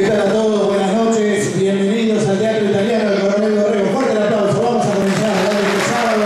¿Qué tal a todos? Buenas noches. Bienvenidos al Teatro Italiano del Coronel Dorrego. Fuerte el aplauso. Vamos a comenzar este sábado.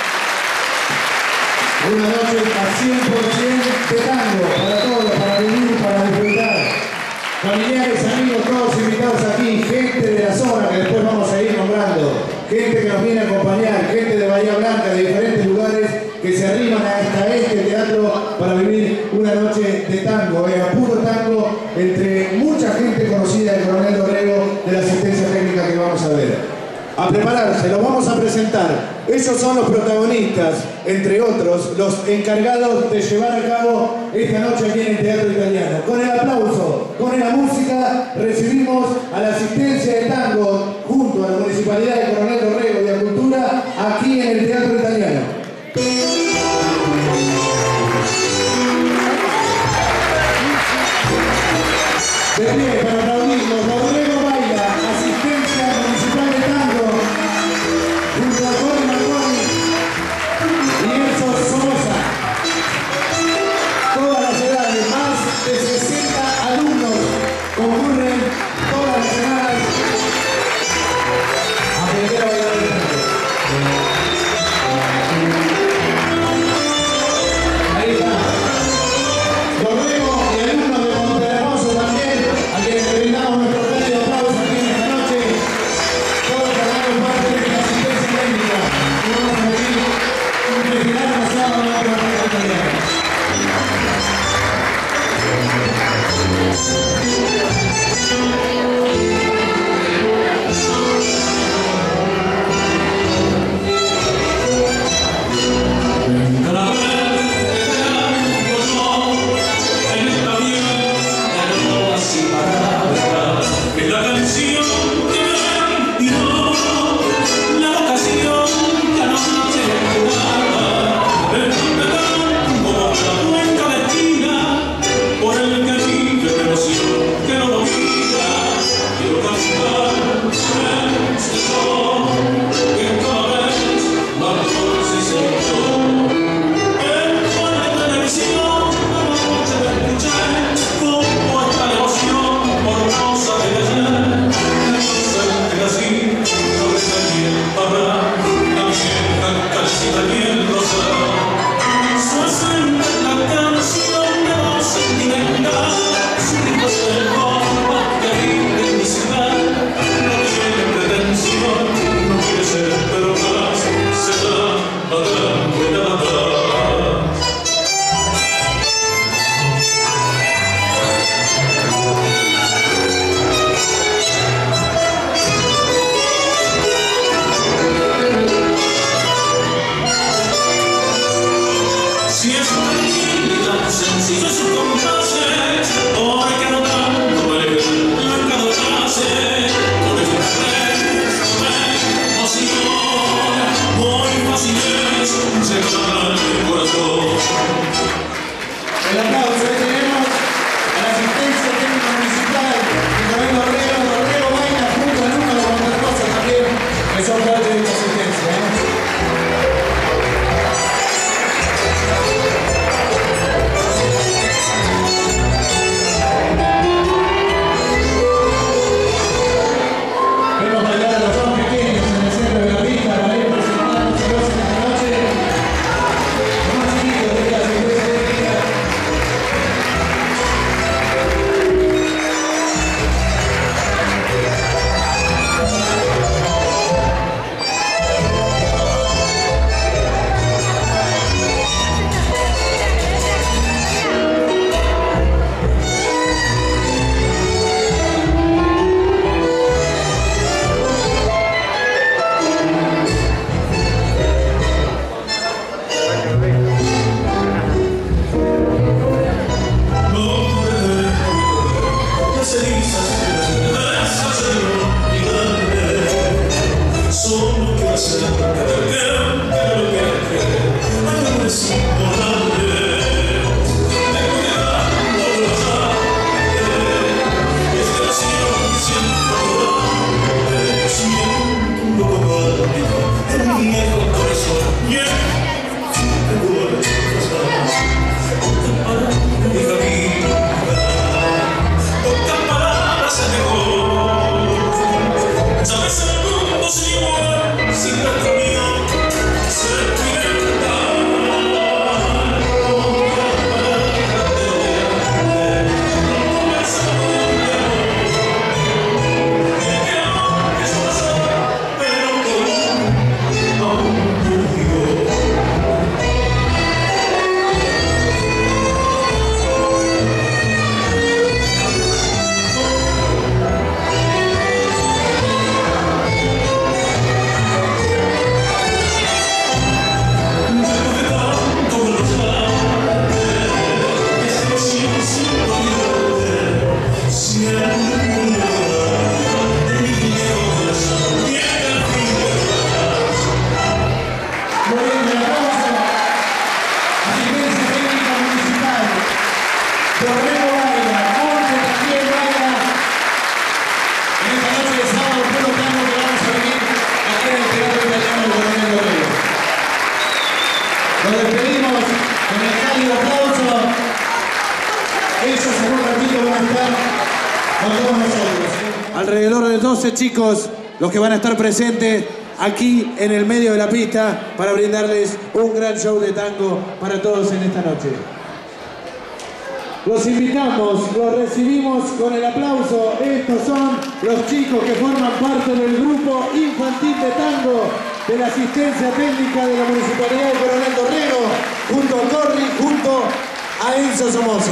Una noche a 100% de tango para todos, para vivir, para disfrutar. Familiares, amigos, todos invitados aquí. Gente de la zona que después vamos a ir nombrando. Gente que nos viene a acompañar. Gente de Bahía Blanca, de diferentes lugares que se arriman hasta este teatro para vivir una noche de tango, a puro tango, entre mucha gente conocida del Coronel Dorrego, de la asistencia técnica que vamos a ver. A prepararse, los vamos a presentar. Ellos son los protagonistas, entre otros, los encargados de llevar a cabo esta noche aquí en el Teatro Italiano. Con el aplauso, con la música, recibimos a la asistencia de tango junto a la Municipalidad de Coronel Dorrego y a Cultura aquí en el Teatro Italiano. De pie para aplaudirlos, Dorrego Baila, asistencia municipal de tango, junto a Jorge Marconi y Enzo Somoza. Todas las edades, más de 60 alumnos concurren todas las semanas a aprender a bailar el tango. Ahí está. Dorrego y alumnos de Monterhermoso también, a quienes le brindamos nuestro cálido aplauso aquí en esta noche. Todos formando parte de la asistencia técnica. Y vamos a vivir un festival pasado en nuestro país italiano. El aplauso que tenemos a la asistencia técnica municipal de Coronel Dorrego, Dorrego Baila, junto al número de Monterhermoso también, que son parte de esta asistencia. Vemos bailar a los más pequeños en el centro de la pista para ir presentándonos en esta noche. Los más chiquitos de esta asistencia técnica. con todos nosotros. Alrededor de 12 chicos los que van a estar presentes aquí en el medio de la pista para brindarles un gran show de tango para todos en esta noche. Los invitamos, los recibimos con el aplauso. Estos son los chicos que forman parte del grupo infantil de tango de la asistencia técnica de la Municipalidad de Coronel Dorrego, junto a Corri, junto a Enzo Somoza.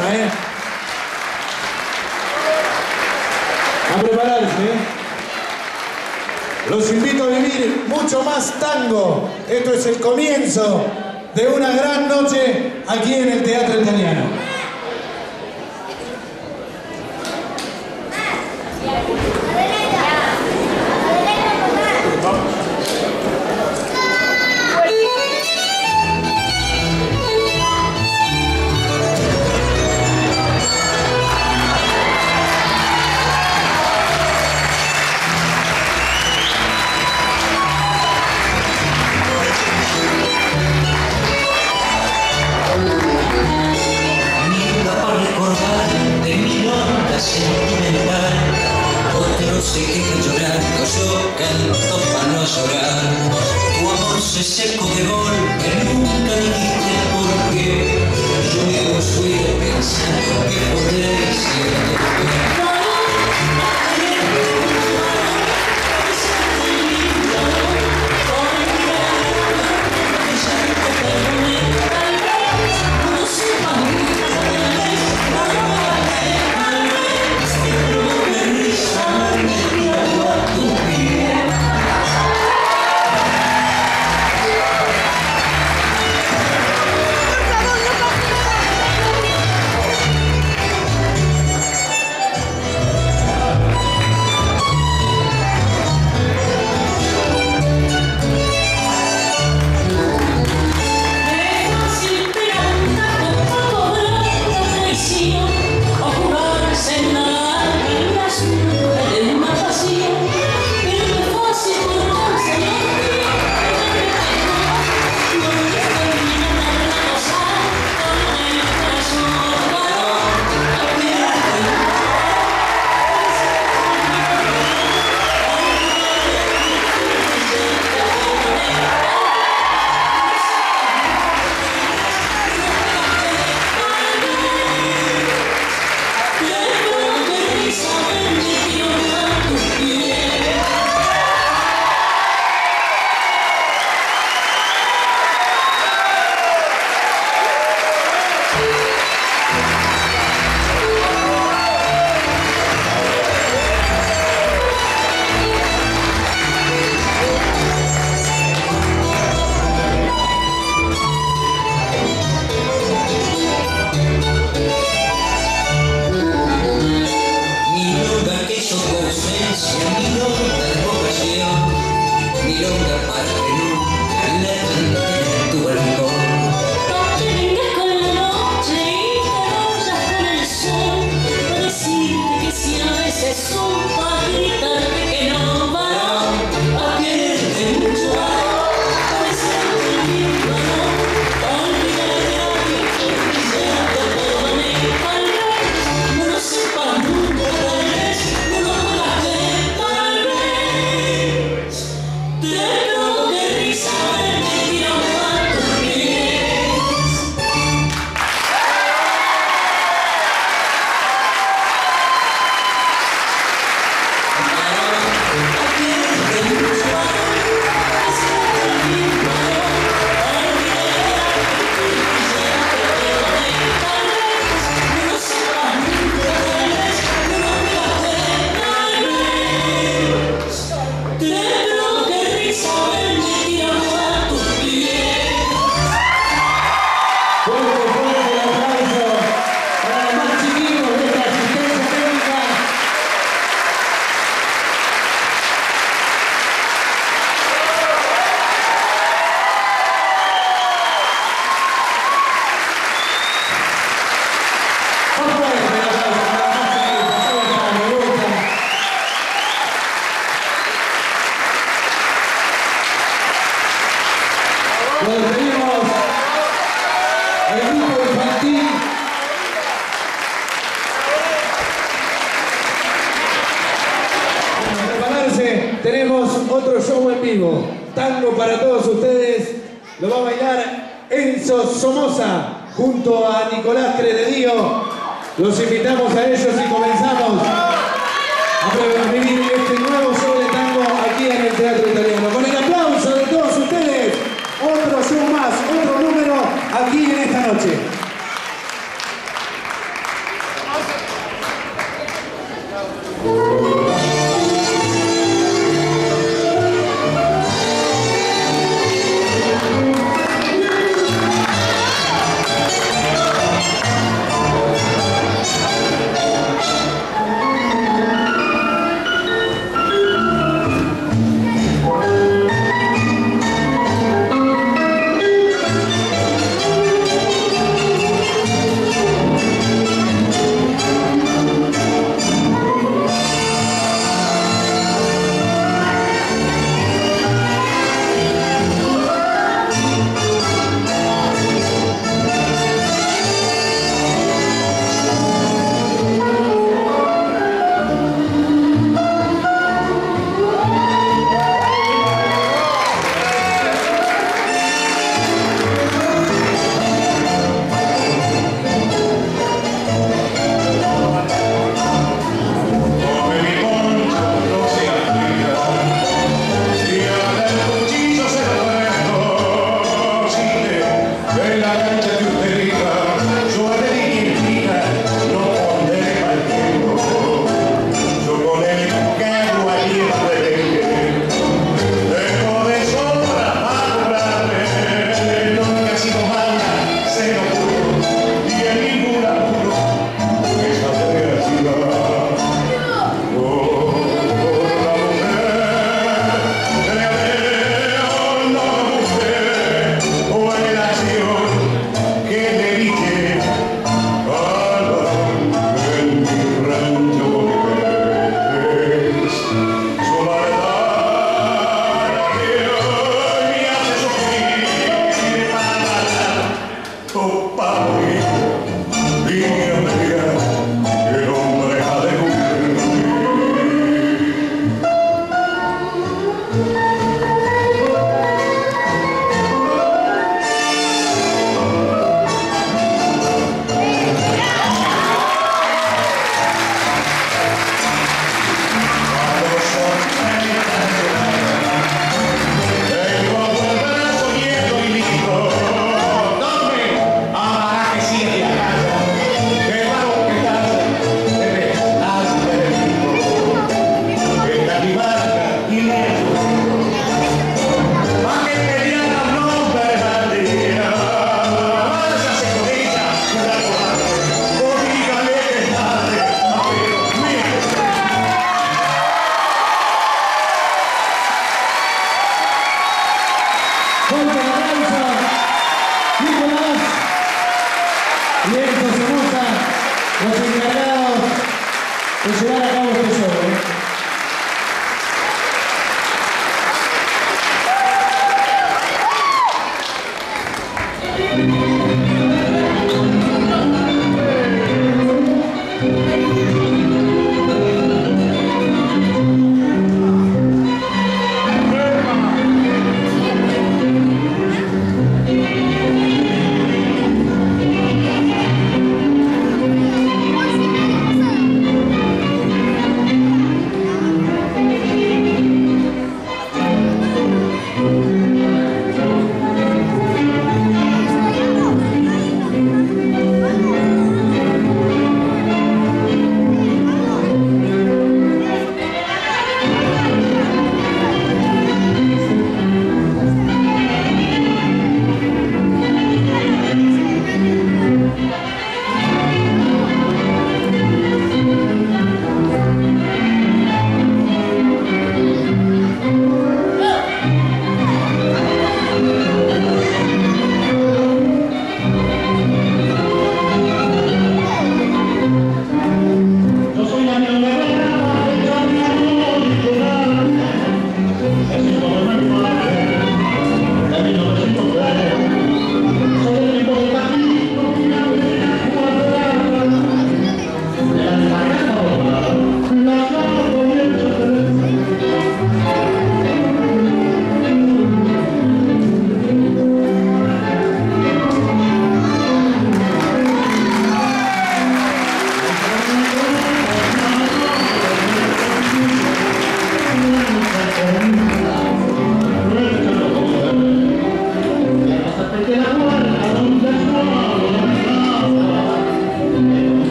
A prepararse. Los invito a vivir mucho más tango. Esto es el comienzo de una gran noche aquí en el Teatro Italiano. Se queja llorando, yo canto para no llorar. Tu amor se secó de golpe, nunca dijiste por qué. Yo vivo suelo pensando que podré ser. tenemos otro show en vivo. Tango para todos ustedes. Lo va a bailar Enzo Somoza junto a Nicolás Crededío. Los invitamos a ellos y comenzamos a vivir este nuevo show de tango aquí en el Teatro Italiano. Con el aplauso de todos ustedes, otro show más, otro número aquí en esta noche.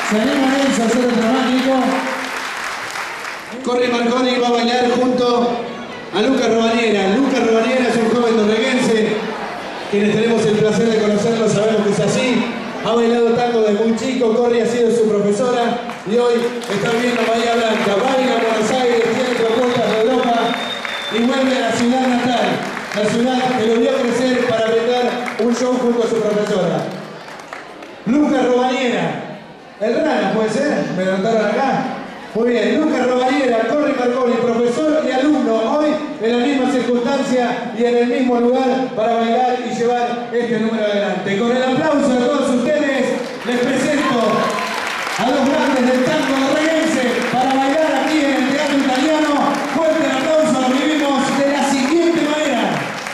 ¿Se anima Enzo a hacer otra más, Nico? Corri Marconi va a bailar junto a Lucas Robaniera. Lucas Robaniera es un joven dorreguense, quienes tenemos el placer de conocerlo, sabemos que es así. Ha bailado tango desde muy chico, Corri ha sido su profesora y hoy está viviendo en Bahía Blanca. Baila en Buenos Aires, tiene propuestas de Europa y vuelve a la ciudad natal, la ciudad que lo vio crecer para brindar un show junto a su profesora. Lucas Robaniera. El Rana, ¿puede ser? ¿Me lo notaron acá? Muy bien, Lucas Robaniera, Corri Marconi, profesor y alumno, hoy en la misma circunstancia y en el mismo lugar para bailar y llevar este número adelante. Con el aplauso de todos ustedes, les presento a los grandes del tango dorreguense para bailar aquí en el Teatro Italiano. Fuerte el aplauso, lo vivimos de la siguiente manera.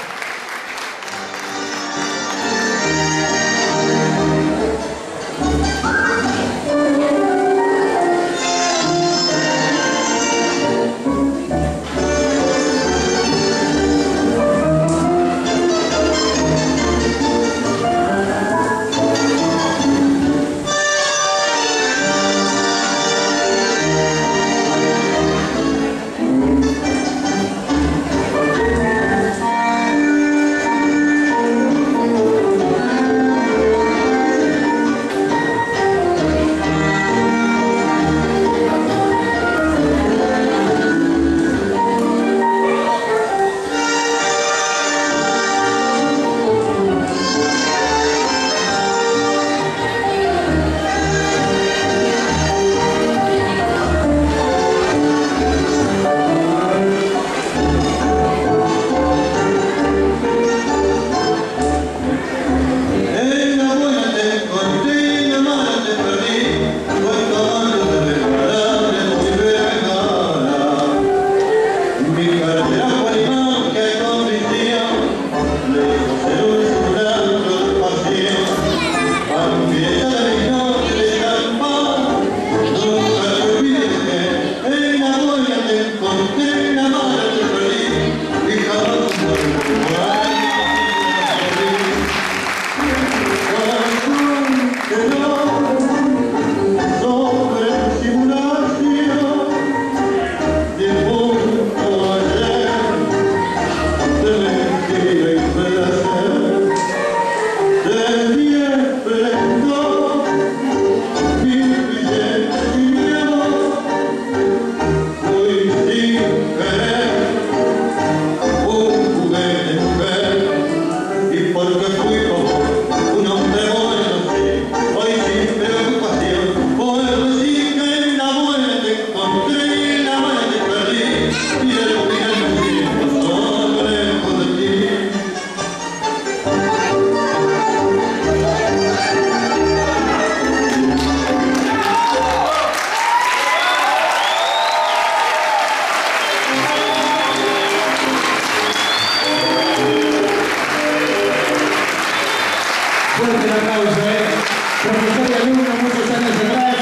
Fuerte el aplauso, profesor y alumno muchos años atrás,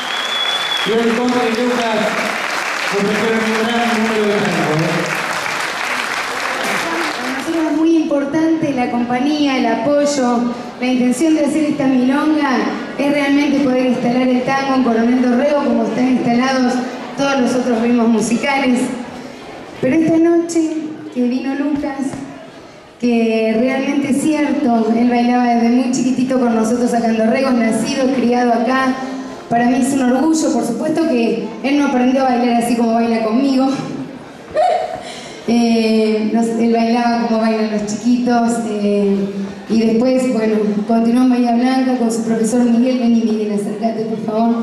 y hoy Corri y Lucas, profesor en un gran número de tango. Para nosotros es muy importante la compañía, el apoyo, la intención de hacer esta milonga es realmente poder instalar el tango en Coronel Dorrego como están instalados todos los otros ritmos musicales. Pero esta noche que vino Lucas, que realmente es cierto, él bailaba desde muy chiquitito con nosotros acá en Dorrego, nacido, criado acá. Para mí es un orgullo, por supuesto que él no aprendió a bailar así como baila conmigo. Él bailaba como bailan los chiquitos y después, bueno, continuó en Bahía Blanca con su profesor Miguel. Vení, Miguel, acércate, por favor.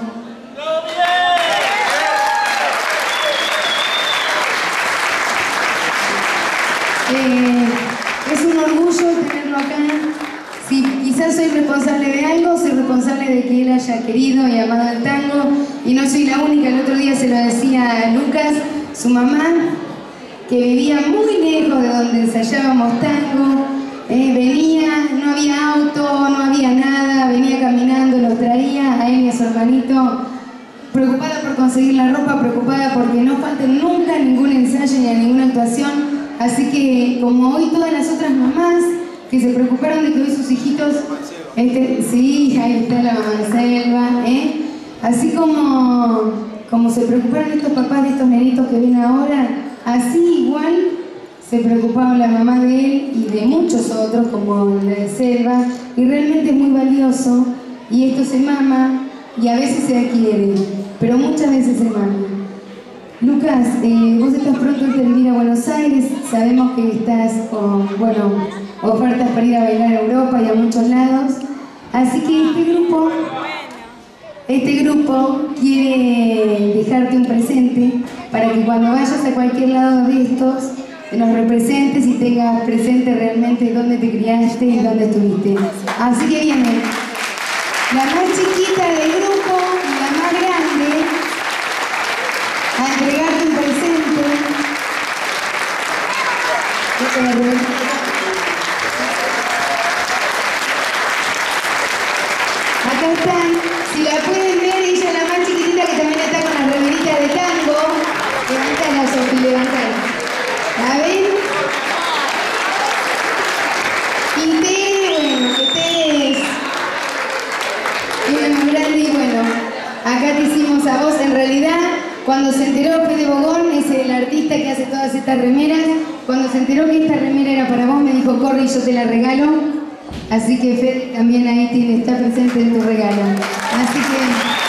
Es un orgullo tenerlo acá. Si quizás soy responsable de algo, soy responsable de que él haya querido y amado el tango, y no soy la única. El otro día se lo decía a Lucas, su mamá, que vivía muy lejos de donde ensayábamos tango, venía, no había auto, no había nada, venía caminando, los traía a él y a su hermanito, preocupada por conseguir la ropa, preocupada porque no falte nunca ningún ensayo ni ninguna actuación. Así que, como hoy todas las otras mamás que se preocuparon de que hoy sus hijitos, sí, ahí está la mamá Selva, Así como se preocuparon estos papás de estos nenitos que ven ahora, así igual se preocuparon la mamá de él y de muchos otros, como la de Selva, y realmente es muy valioso, y esto se mama, y a veces se adquiere, pero muchas veces se mama. Lucas, vos estás pronto a venir a Buenos Aires, sabemos que estás con, bueno, ofertas para ir a bailar a Europa y a muchos lados, así que este grupo quiere dejarte un presente para que cuando vayas a cualquier lado de estos nos representes y tengas presente realmente dónde te criaste y dónde estuviste. Así que viene la más chiquita del grupo y la más grande a entregarte un presente. Acá están, si la pueden ver, ella es la más chiquitita que también está con las remeritas de tango. Levantala, Sofi, levantala. ¿La ven? Y bueno, que te es muy grande y bueno, acá te hicimos a vos. En realidad, cuando se enteró Fede Bogón, es el artista que hace todas estas remeras, cuando se enteró que esta remera era para vos, me dijo, corre y yo te la regalo. Así que Fede también ahí está presente en tu regalo. Así que...